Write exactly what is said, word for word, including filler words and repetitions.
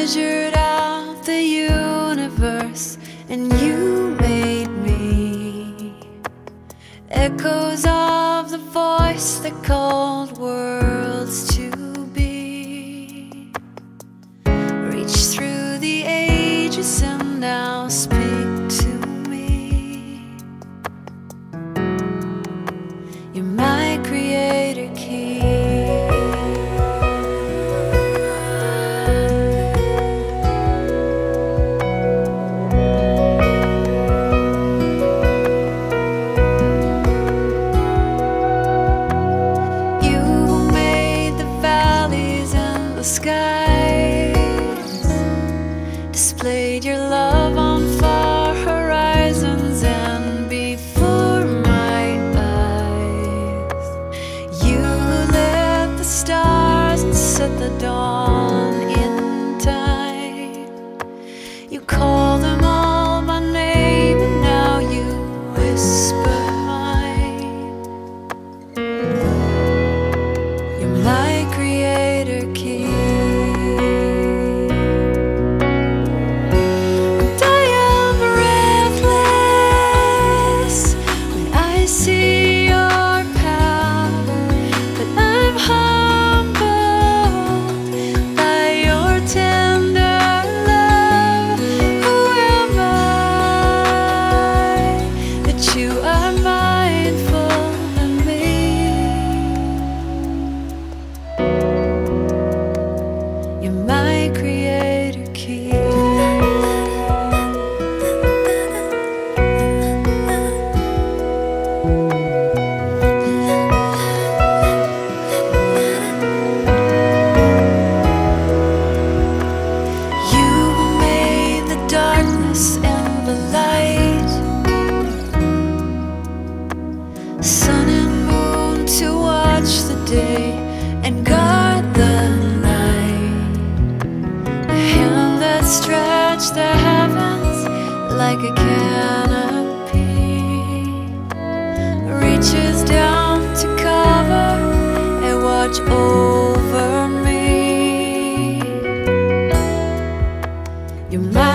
measured out the universe, and you made me echoes of the voice that called worlds to be. Reach through the ages and now speak to me. You're my creator key. Skies displayed your love on far horizons, and before my eyes you lit the stars and set the dawn in time. You call them all by name, and now you whisper mine. You're my creator key. Sun and moon to watch the day and guard the night. A hand that stretched the heavens like a canopy reaches down to cover and watch over me. You're my